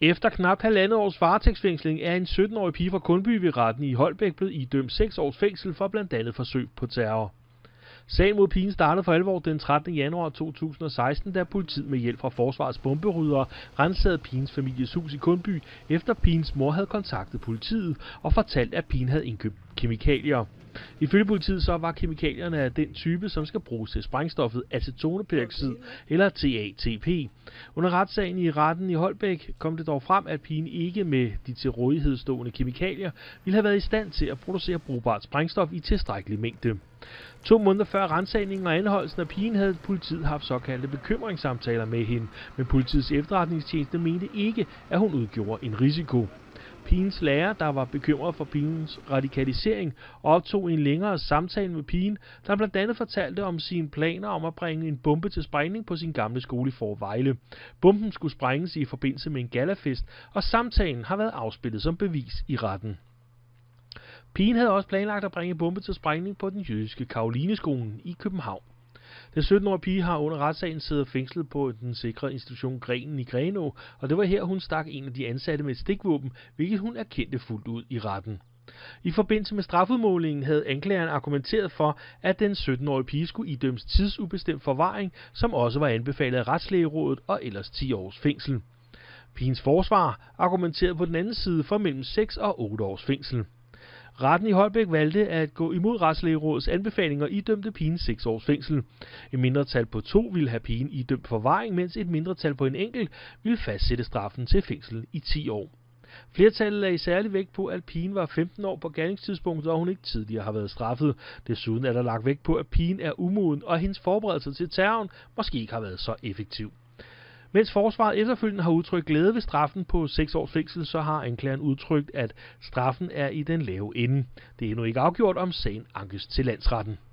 Efter knap halvandet års varetægtsfængsling er en 17-årig pige fra Kundby ved retten i Holbæk blevet idømt 6 års fængsel for blandt andet forsøg på terror. Sagen mod pigen startede for alvor den 13. januar 2016, da politiet med hjælp fra forsvarets bomberyddere ransagede pigens families hus i Kundby, efter pigens mor havde kontaktet politiet og fortalt, at pigen havde indkøbt kemikalier. Ifølge politiet så var kemikalierne af den type, som skal bruges til sprængstoffet acetoneperoxid eller TATP. Under retssagen i retten i Holbæk kom det dog frem, at pigen ikke med de til rådighed stående kemikalier ville have været i stand til at producere brugbart sprængstof i tilstrækkelig mængde. 2 måneder før ransagningen og anholdelsen af pigen havde politiet haft såkaldte bekymringssamtaler med hende, men politiets efterretningstjeneste mente ikke, at hun udgjorde en risiko. Pigens lærer, der var bekymret for pigens radikalisering, optog en længere samtale med pigen, der blandt andet fortalte om sine planer om at bringe en bombe til sprængning på sin gamle skole i Fårevejle. Bomben skulle sprænges i forbindelse med en gallafest, og samtalen har været afspillet som bevis i retten. Pigen havde også planlagt at bringe bombe til sprængning på den jødiske Karolineskolen i København. Den 17-årige pige har under retssagen siddet fængslet på den sikrede institution Grenen i Grenaa, og det var her, hun stak en af de ansatte med et stikvåben, hvilket hun erkendte fuldt ud i retten. I forbindelse med strafudmålingen havde anklageren argumenteret for, at den 17-årige pige skulle idømmes tidsubestemt forvaring, som også var anbefalet af Retslægerådet, og ellers 10 års fængsel. Pigens forsvar argumenterede på den anden side for mellem 6 og 8 års fængsel. Retten i Holbæk valgte at gå imod Retslægerådets anbefalinger og idømte pigen 6 års fængsel. Et mindretal på 2 ville have pigen idømt forvaring, mens et mindretal på en enkelt ville fastsætte straffen til fængsel i 10 år. Flertallet lagde særlig vægt på, at pigen var 15 år på gerningstidspunktet, og hun ikke tidligere har været straffet. Desuden er der lagt vægt på, at pigen er umoden, og hendes forberedelser til terroren måske ikke har været så effektiv. Mens forsvaret efterfølgende har udtrykt glæde ved straffen på 6 års fængsel, så har anklageren udtrykt, at straffen er i den lave ende. Det er endnu ikke afgjort, om sagen ankes til landsretten.